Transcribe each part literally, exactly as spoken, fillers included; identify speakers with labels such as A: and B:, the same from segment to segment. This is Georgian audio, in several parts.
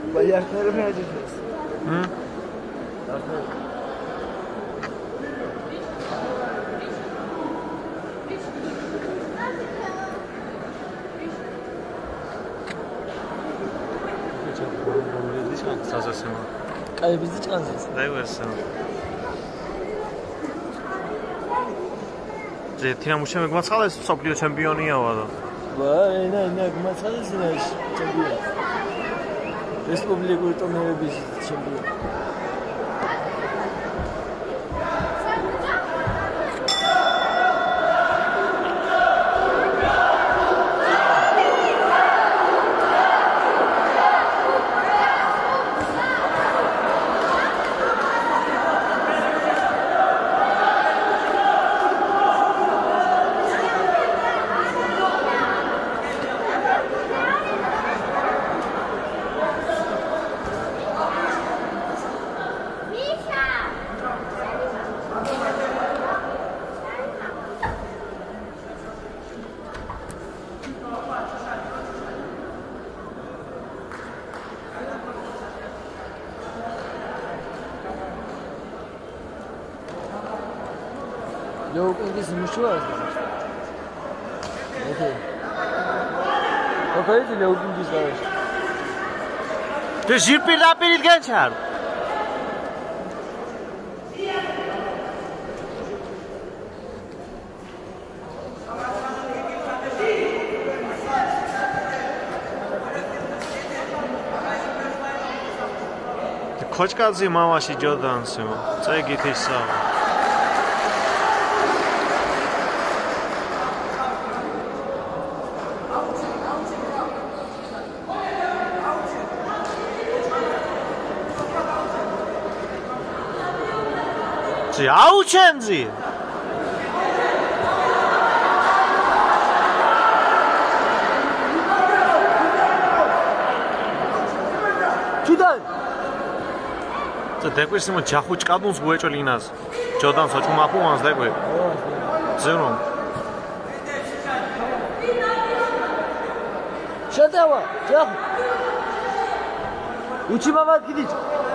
A: Bayakları mı acıdınız?
B: Hı?
A: Ay biz hiç kansız.
B: Dayıversin. Tina muszę jak macale soplio czempioniya vada.
A: Vay ne ne macale sinaş çempion. Respublika turnuvi çempion. Yok İngiliz müşteri var. Okay. Okay, the yok İngiliz var.
B: Te jirpir da per il ganchar. Kochkazi mamashi jodansu. Це гітей сам. Auchenzi!
A: Tudan!
B: Це деквис мо ჯახუჭ კადუნს გუეჭოლინას. ჯოდანს ოჭუმაფუ ვანს დეკვე. ზერო.
A: შეტევა, ჯახუ. უჩიმავად კიდიც.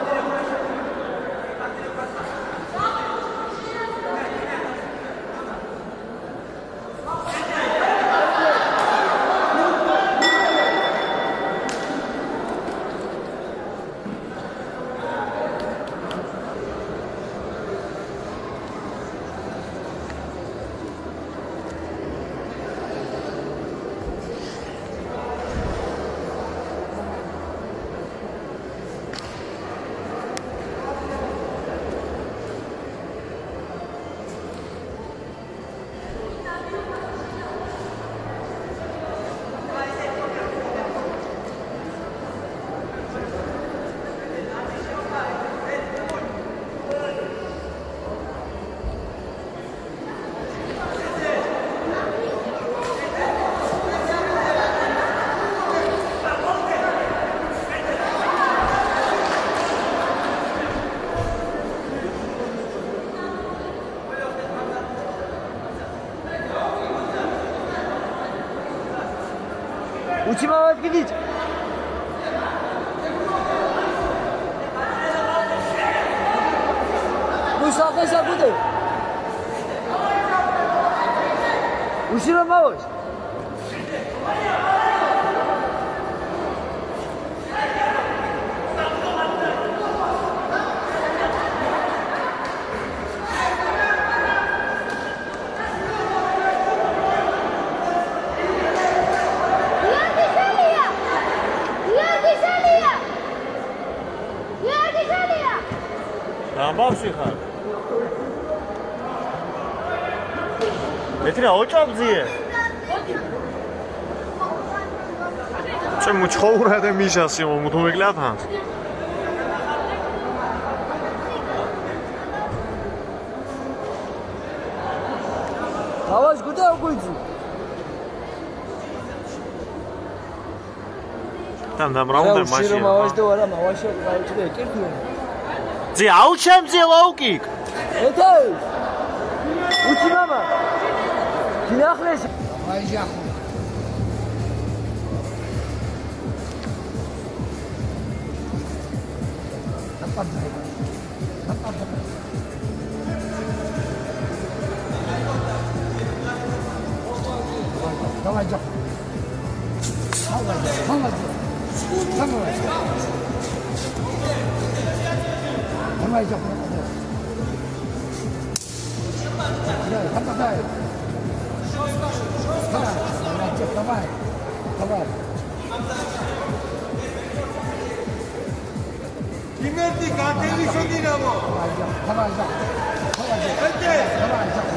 A: Uçimavad gidit. Musafa sakude. Uçimavad.
B: Bavshi xar. Metra oჭაბზიე. Чем мучხოვრა და მიშასი მომთუმეკლათან.
A: ავას გუდა უგუიძი.
B: თან დამრაუნდა მაშინ.
A: შირო მავაშ და არა მავაშა გაუჭდა ეკირთია.
B: ზე აუჩემზე ლოუკიკ.
A: ეთეი. უჩი მამა. დინახლეს. აი ჟახუ.
C: Нападай. Нападай. Давай, давай. Молодец, молодец. Давай. Давай, давай. Нападай. Давай, молодец, давай. Давай.
D: Кимерди картели шодирамо.
C: Давай, давай. Молодец. Давай, давай.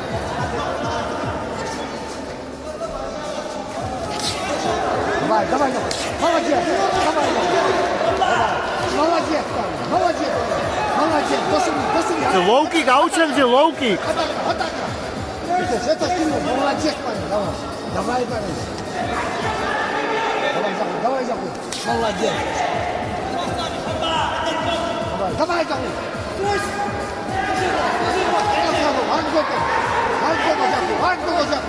C: Давай, давай, давай. Молодец. Давай, давай. Молодец, молодец. Молодец. Досуни, досуни.
B: ზე low kick აუჩემზე low kick.
C: Атака, атака. Это, это ты, молодец, парень. Давай. Давай, парень. Давай, давай, давай, давай. Молодец. Давай, давай, давай. Ангока. Ангока 자꾸. ангока 자꾸.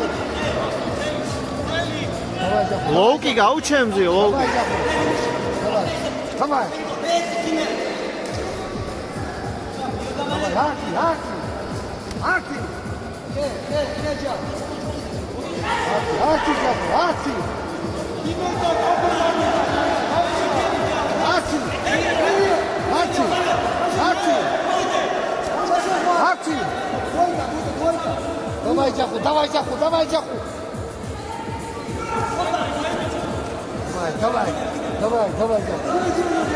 C: Давай, давай.
B: low kick აუჩემზე low
C: Давай,
B: kick.
C: давай. Давай. Давай, Аки, Аки. Аки. Аки, 자꾸. Аки. Аки. Аки. Аки. Аки. Давай, 자꾸. Давай, 자꾸. Давай, 자꾸. Давай, давай. Давай, давай, 자꾸.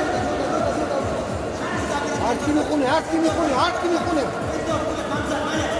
C: Аки не хуне, Аки не хуне, Аки не хуне.